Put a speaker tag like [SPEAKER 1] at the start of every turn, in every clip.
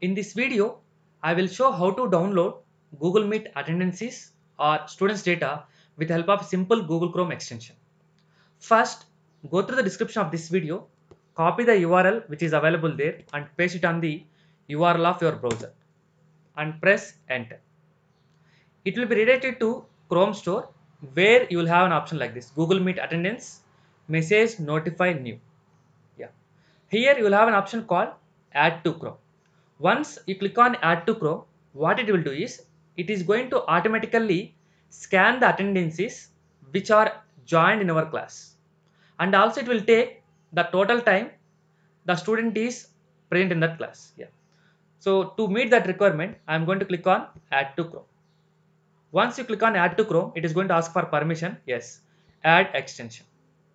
[SPEAKER 1] In this video, I will show how to download Google Meet attendances or students data with the help of simple Google Chrome extension. First, go through the description of this video, copy the URL which is available there and paste it on the URL of your browser and press enter. It will be redirected to Chrome Store where you will have an option like this: Google Meet attendance, message, notify new. Yeah. Here you will have an option called add to Chrome. Once you click on add to Chrome, what it will do is it is going to automatically scan the attendances which are joined in our class, and also it will take the total time the student is present in that class. Yeah. So to meet that requirement, I am going to click on add to Chrome. Once you click on add to Chrome, it is going to ask for permission. Yes, add extension.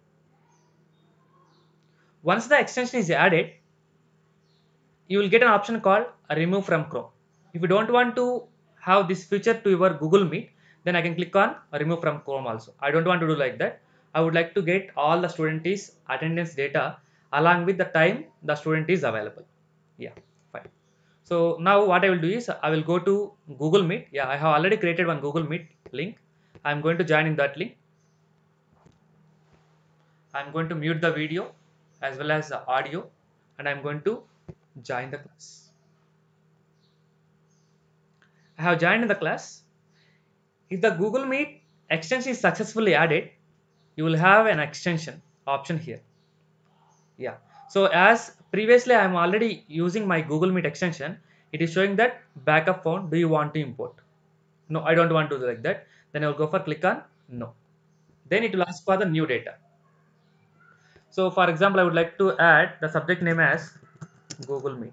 [SPEAKER 1] Once the extension is added, you will get an option called remove from Chrome. If you don't want to have this feature to your Google Meet, then I can click on remove from Chrome also. I don't want to do like that. I would like to get all the student is attendance data along with the time the student is available. Yeah, fine. So now what I will do is I will go to Google Meet. Yeah, I have already created one Google Meet link. I'm going to join in that link. I'm going to mute the video as well as the audio, and I'm going to join the class. I have joined in the class. If the Google Meet extension is successfully added, you will have an extension option here. Yeah. So as previously I am already using my Google Meet extension, it is showing that backup found. Do you want to import? No, I don't want to do like that. Then I will go for click on no. Then it will ask for the new data. So for example, I would like to add the subject name as Google Meet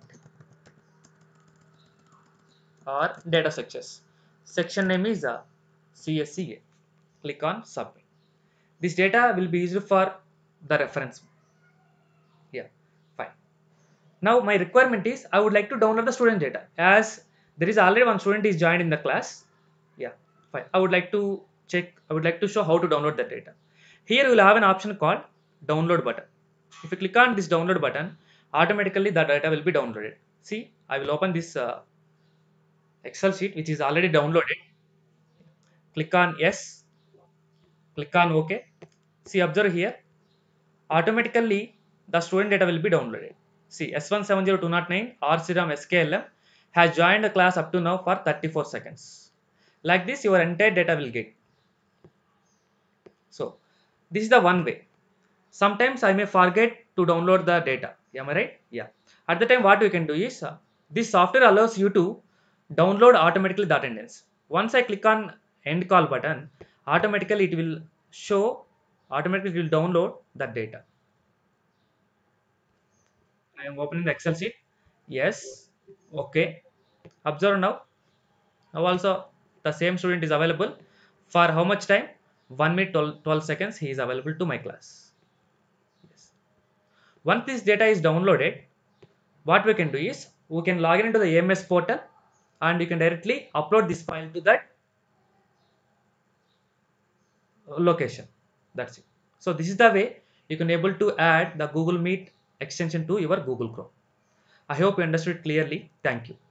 [SPEAKER 1] or data structures. Section name is CSCA. Click on submit. This data will be used for the reference. Yeah, fine. Now my requirement is I would like to download the student data as there is already one student is joined in the class. Yeah, fine. I would like to check. I would like to show how to download that data. Here you will have an option called download button. If you click on this download button, automatically the data will be downloaded. See, I will open this Excel sheet which is already downloaded. Click on yes. Click on OK. See, observe here. Automatically the student data will be downloaded. See, S170209 RCRAM SKLM has joined the class up to now for 34 seconds. Like this, your entire data will get. So, this is the one way. Sometimes I may forget to download the data. Am I right? Yeah. At the time, what we can do is this software allows you to download automatically the attendance. Once I click on end call button, automatically it will show, automatically it will download that data. I am opening the Excel sheet. Yes. Okay. Observe now. Now also the same student is available for how much time? 1 minute 12 seconds he is available to my class. Yes. Once this data is downloaded, what we can do is we can log in into the AMS portal and you can directly upload this file to that location. That's it. So this is the way you can able to add the Google Meet extension to your Google Chrome. I hope you understood clearly. Thank you.